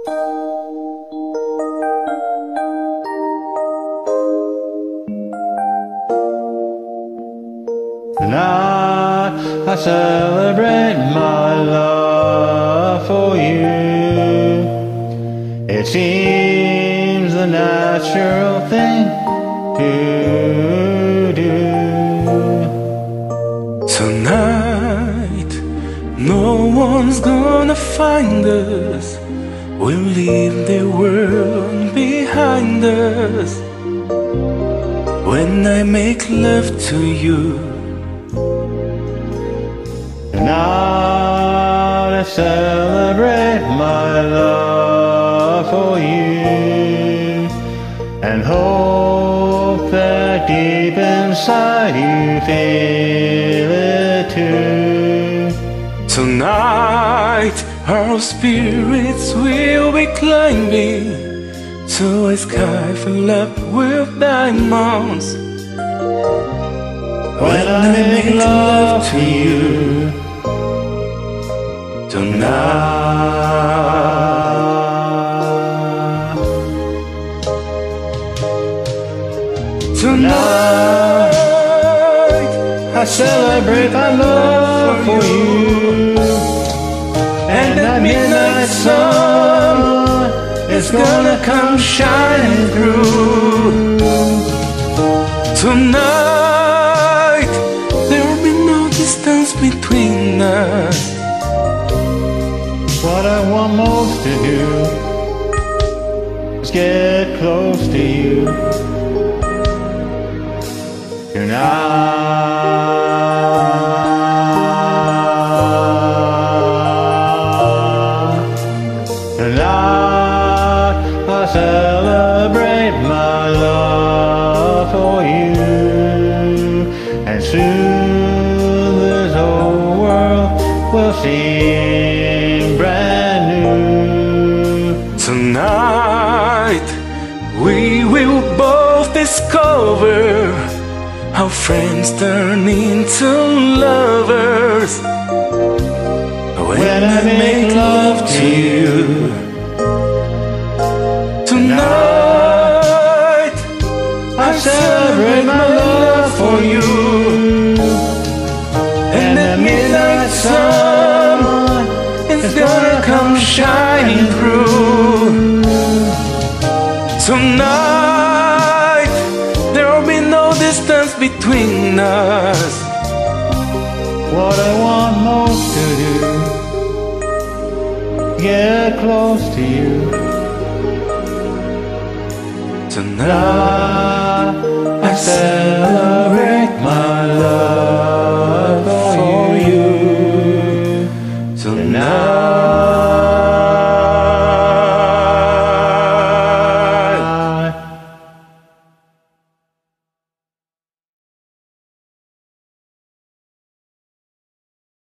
Tonight I celebrate my love for you. It seems the natural thing to do. Tonight, no one's gonna find us. We'll leave the world behind us. When I make love to you, tonight I celebrate my love for you, and hope that deep inside you feel it too. tonight our spirits will be climbing to a sky filled up with diamonds. When I make love to you tonight, tonight I celebrate my love for you, and that midnight sun is gonna come shining through. Tonight there'll be no distance between us. What I want most to do is get close to you tonight. Tonight I celebrate my love for you, and soon this whole world will seem brand new. Tonight we will both discover how friends turn into lovers. When I make love to you tonight, I celebrate my love for you, and the midnight sun is gonna come shining through. Tonight there'll be no distance between us. What I want most to do, get close to you Tonight I celebrate